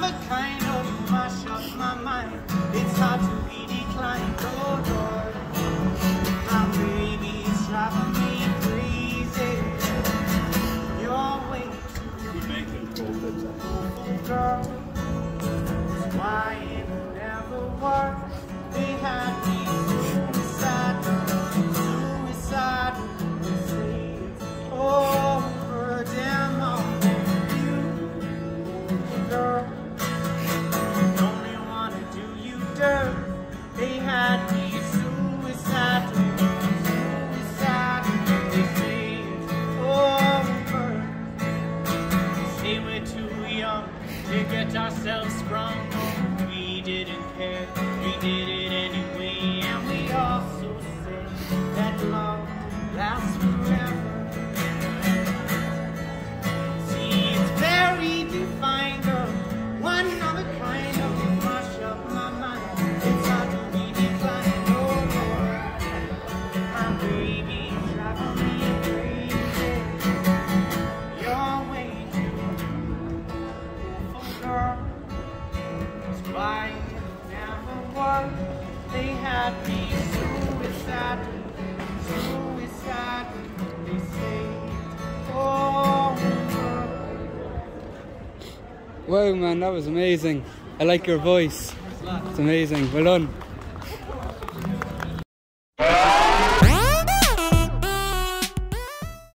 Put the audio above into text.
the kind of mashup my mind. It's hard to be declined, oh Lord. My baby's driving me crazy. Your way, girl. That's why it never worked. They had me suicidal. They say it's over, damn all you, girl. Only wanna do you dirt. They had me suicidal. They say it's over. Say we're too young to get ourselves sprung. We didn't care, we did it anyway. And we also said that love lasts forever. See, it's very defined, girl. One of a kind of mashup my mind. It's hard to be declined, oh Lord. My baby's driving me crazy. You're way too beautiful, girl. That's why it never worked. They had me suicidal. They say it's over. Wow man, that was amazing. I like your voice. It's amazing. Well done.